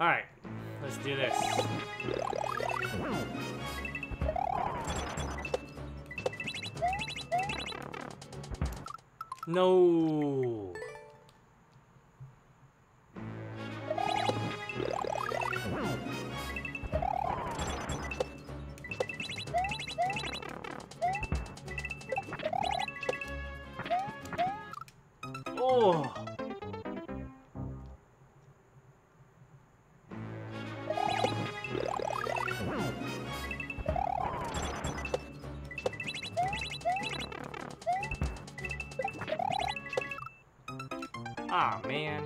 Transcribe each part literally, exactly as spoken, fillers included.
Alright, let's do this. No. Oh. Ah, man.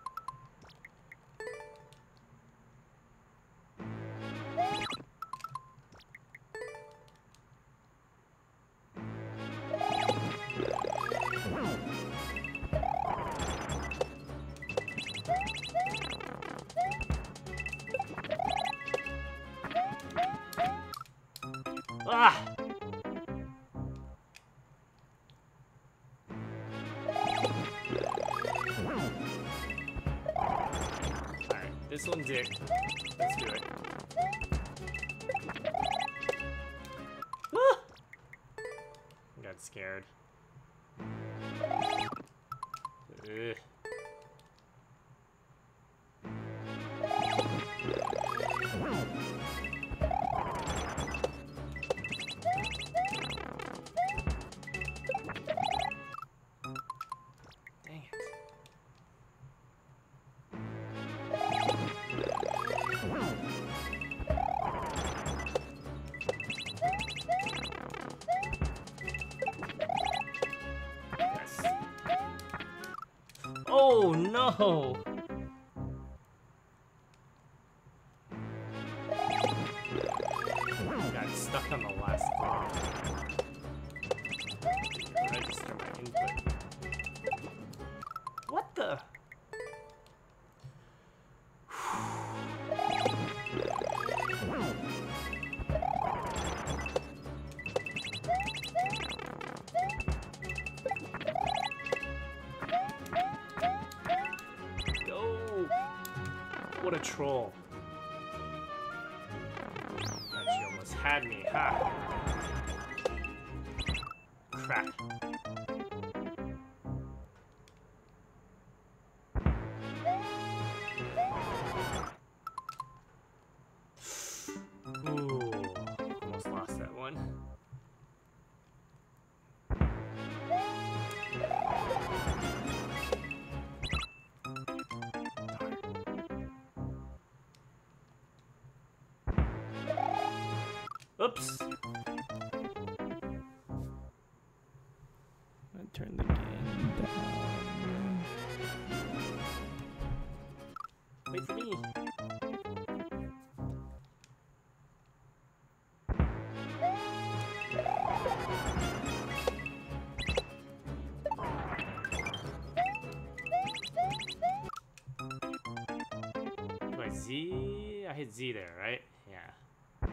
Ah! Alright, this one's it. Let's do it. Ah! I got scared. Ugh. Dang it. Yes. Oh no! Got stuck on the last block. Register my input. What the? Go! What a troll. She almost had me, ha! Crap. Ooh, almost lost that one. Oops. I turned the game down. Wait for me. Do I Z? I hit Z there, right? Yeah.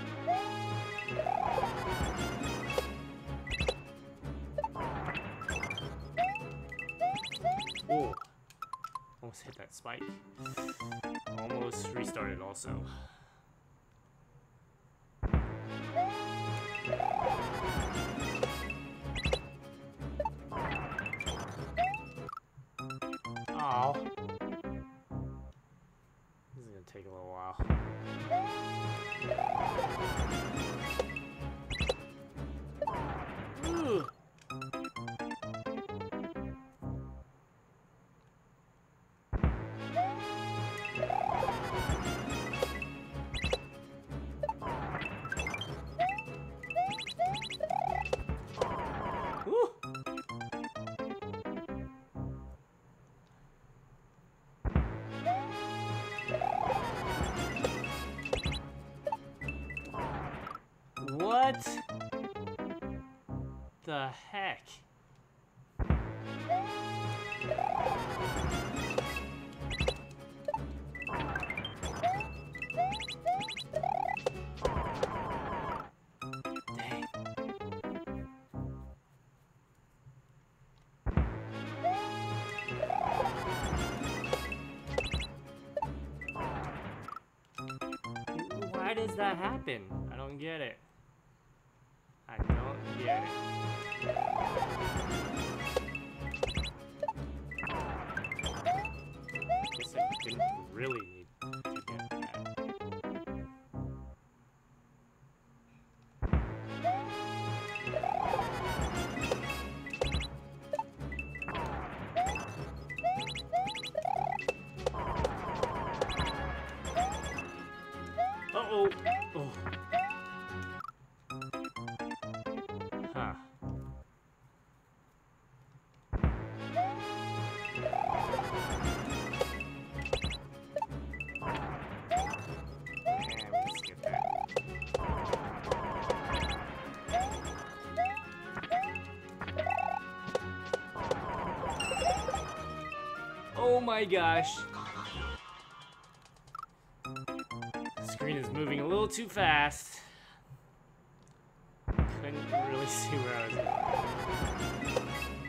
Oh, almost hit that spike. Almost restarted also. Oh, this is gonna take a little while. Ooh. Woo. What the heck? Dang. does that happen? I don't get it. I don't get it. I guess I didn't really need to get that. Uh-oh. Oh. Huh. Yeah, we'll skip that. Oh my gosh. The screen is moving a little too fast. Couldn't really see where I was going.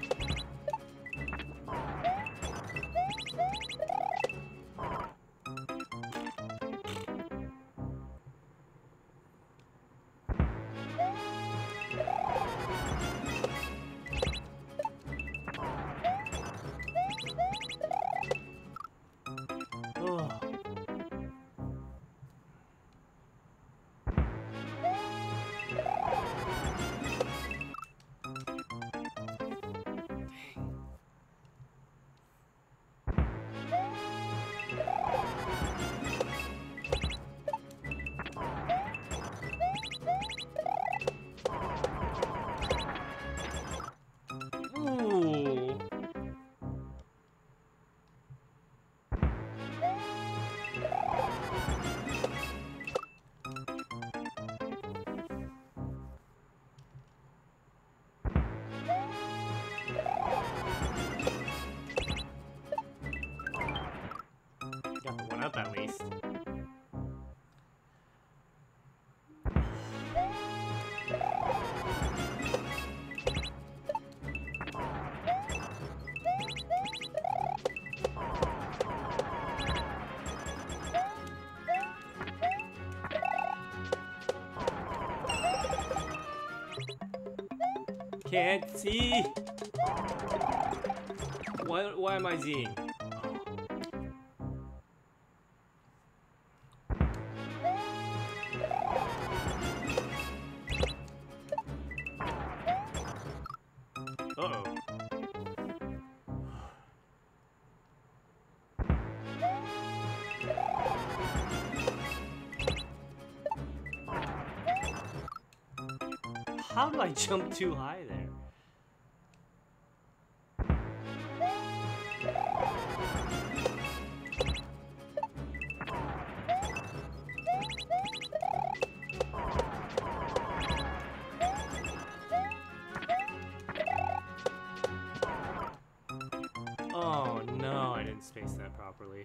Oh. Ooh. Got the one up at least. Can't see. Why, why am I seeing? Uh-oh. How do I jump too high there? Oh no, I didn't space that properly.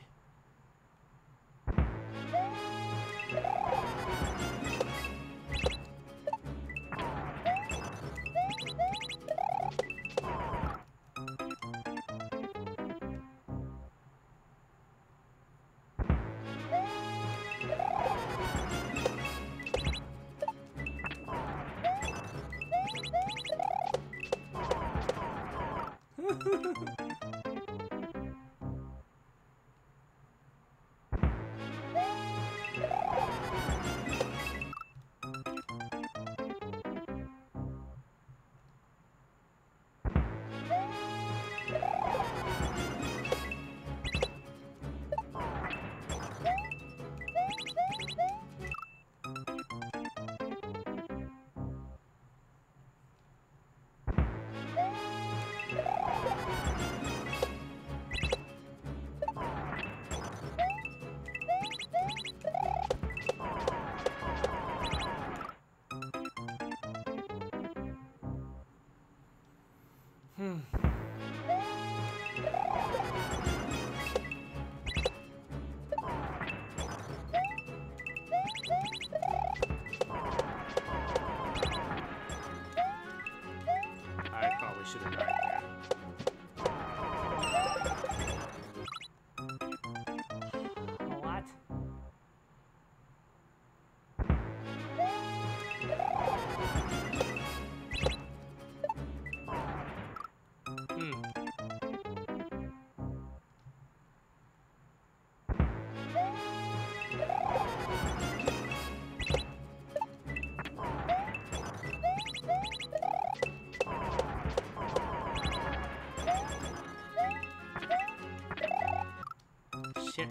Shit.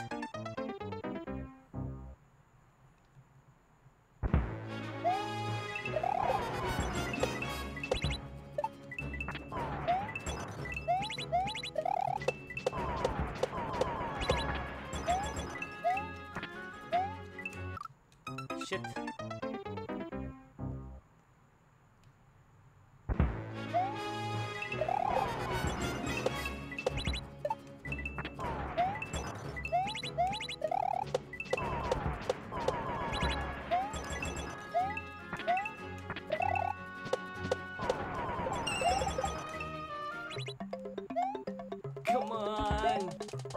Shit. Come on.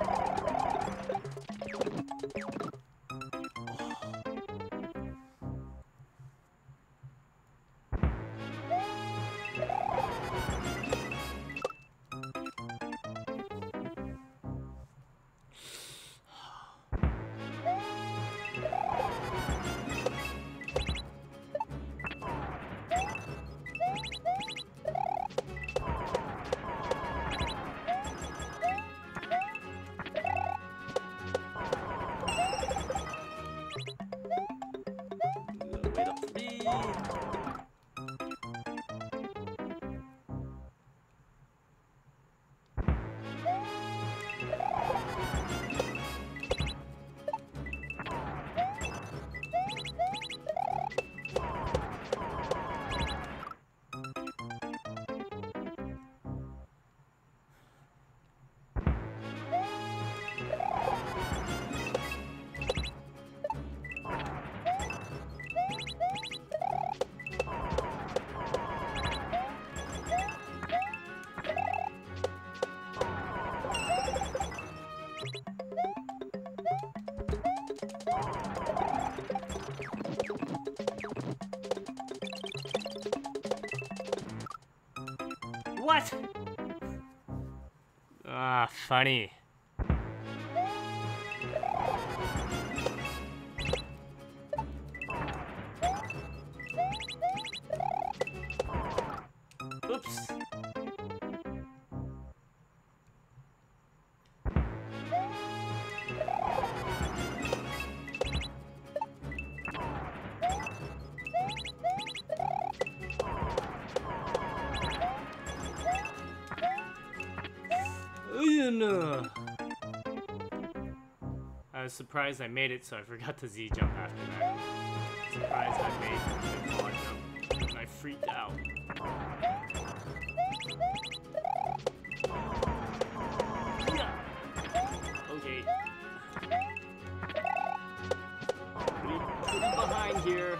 Wait up for me. What? Ah, funny. Oops. No. I was surprised I made it, so I forgot to Z jump after that. Surprised I made the quad jump, and I freaked out. Yeah. Okay. Pretty, pretty behind here.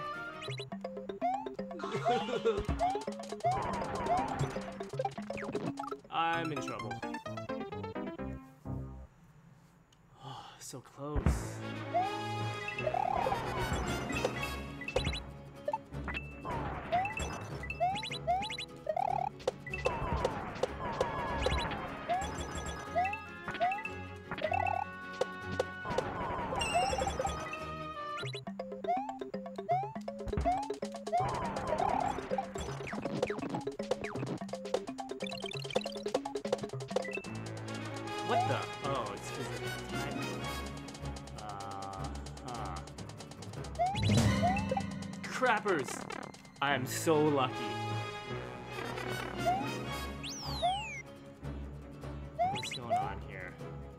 I'm in trouble. So close. What the? Oh, it's just a time. Crappers! I am so lucky. What's going on here?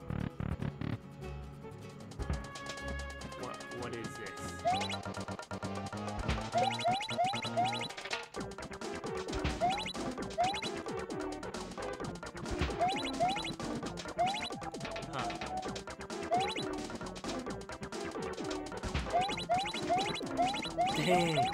What what is this? Huh. Dang.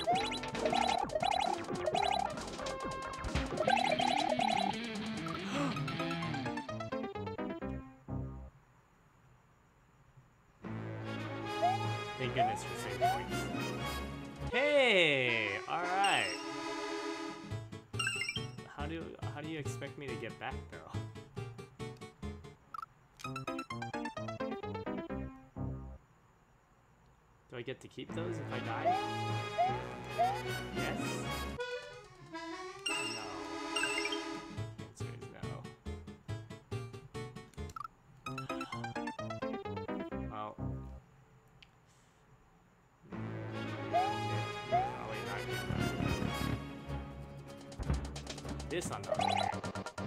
Thank goodness for save points. Hey, all right. How do how do you expect me to get back though? Do I get to keep those if I die? Yes? No. Answer is no. this on the other hand.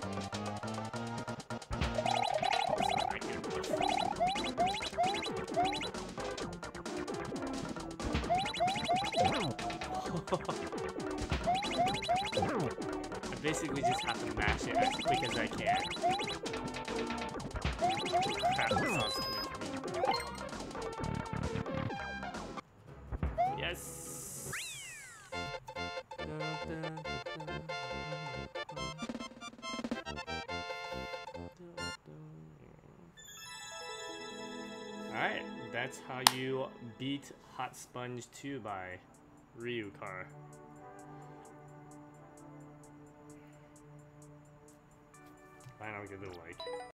Also, I can push. I basically just have to mash it as quick as I can. Crap, the sauce is coming for me. Yes! Alright, that's how you beat Hot Sponge two by Ryukahr. Fine, I'll give it a like.